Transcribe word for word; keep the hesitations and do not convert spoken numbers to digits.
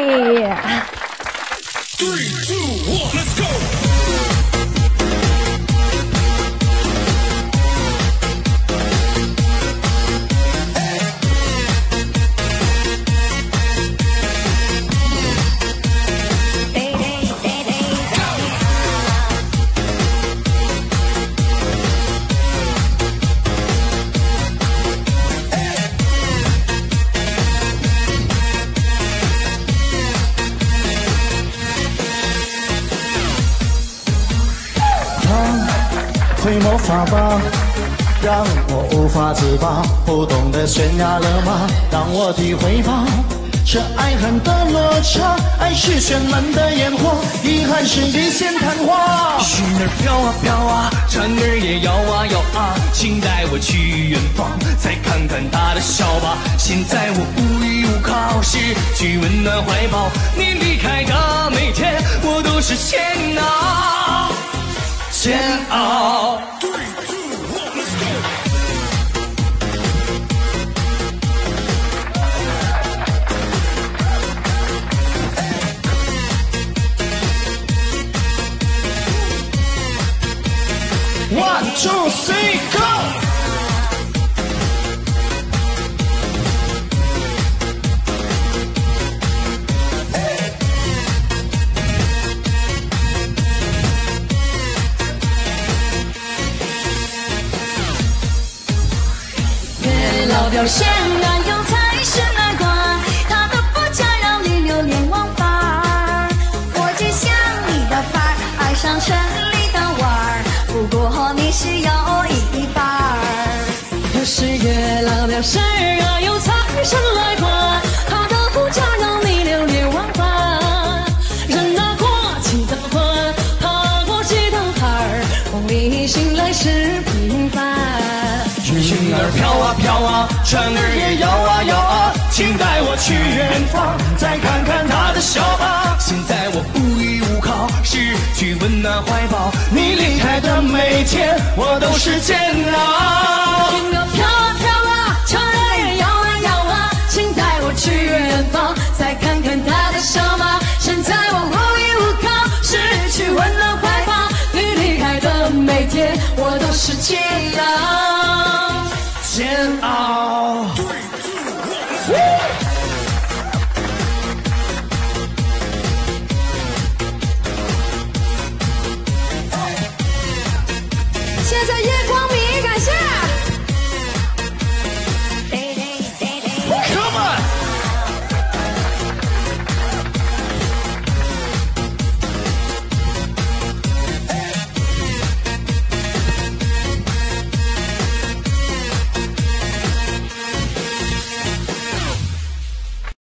Three, two, one, let's go. 会魔法吧，让我无法自拔，不懂得悬崖勒马，让我体会吧，这爱恨的落差，爱是绚烂的烟火，遗憾是一线昙花。 云儿飘啊飘啊，船儿也摇啊摇啊，请带我去远方，再看看他的笑吧。现在我无依无靠，失去温暖怀抱，你离开的每天，我都是煎熬，煎熬。 One, two, three, go! 月老表现男友才是难关，他的不假让你流连忘返。我只想你的范儿，爱上城里的玩儿。不过你是有一半儿， 可是月老表示啊，有财神来还，他的不假让你流连忘返。人啊过几道关，爬过几道坎儿，梦里醒来是平凡。 云儿飘啊飘啊，船儿也摇啊摇啊，请带我去远方，再看看他的笑吧。现在我无依无靠，失去温暖怀抱，你离开的每天，我都是煎熬。 云儿飘啊飘啊，船儿也摇啊摇啊，请带我去远方，再看看他的笑吧。现在我无依无靠，失去温暖怀抱，你离开的每天，我都是煎熬。